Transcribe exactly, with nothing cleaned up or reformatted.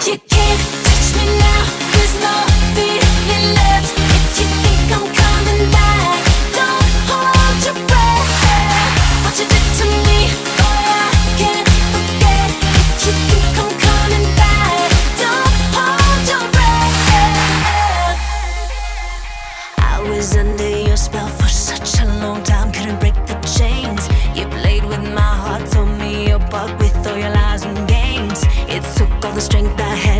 You can't touch me now, there's no feeling left. If you think I'm coming back, don't hold your breath. What you did to me, boy, I can't forget. If you think I'm coming back, don't hold your breath. I was under your spell for such a long time, couldn't break the chains. You played with my heart, told me apart with all your lies and games. It took all the strength I had